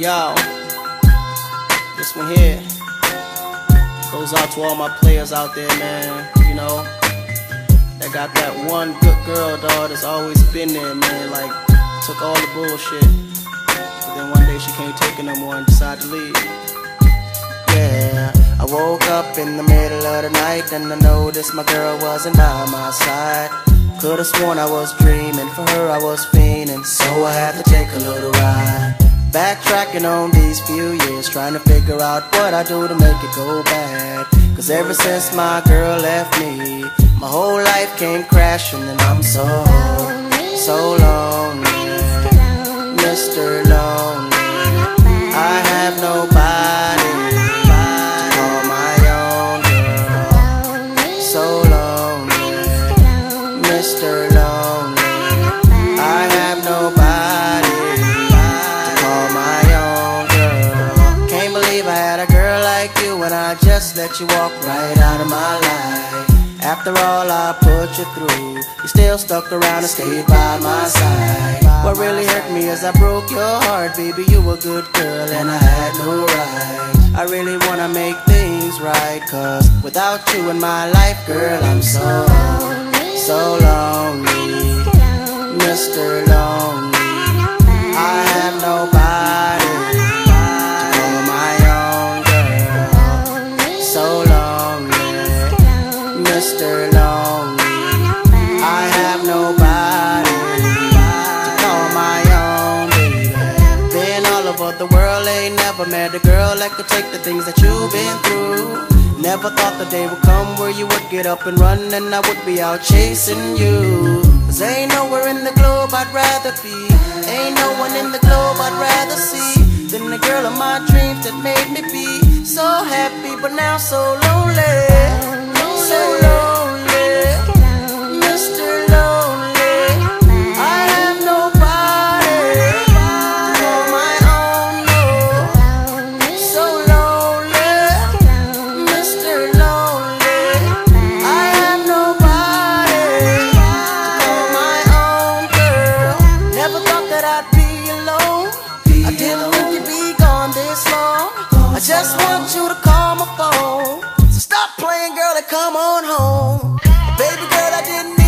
Yo, this one here goes out to all my players out there, man. You know, that got that one good girl, dog, that's always been there, man. Like, took all the bullshit, but then one day she can't take it no more and decided to leave. Yeah, I woke up in the middle of the night and I noticed my girl wasn't by my side. Could've sworn I was dreaming, for her I was fiending, so I had to take a little ride. Backtracking on these few years, trying to figure out what I do to make it go bad. Cause ever since my girl left me, my whole life came crashing and I'm so lonely, Mr. Lonely. I have nobody to call my own girl. So lonely, Mr. Lonely. I have nobody to call my own girl. Can't believe I had a girl like you and I just let you walk right out of my life. After all I put you through, you still stuck around and stayed by my side. What really hurt me is I broke your heart, baby, you a good girl and I had no right. I really wanna make things right, cause without you in my life, girl, I'm so lonely, Mr. Lonely. I have nobody to call my own girl. So lonely, Mr. Lonely. I have nobody to call my own baby. Been all over the world, ain't never met a girl that could take the things that you've been through. Never thought the day would come where you would get up and run and I would be out chasing you. Cause ain't nowhere in the globe I'd rather be, ain't no one in the globe I'd rather see than the girl of my dreams that made me be so happy but now so lonely. So lonely, Mr. Lonely. I have nobody to call my own, no. So lonely, Mr. Lonely. I have nobody to call my own girl. Never thought that I'd be alone. I didn't think you'd be gone this long. I just want you to call my phone. So stop playing, girl, and come on home. Baby girl, I didn't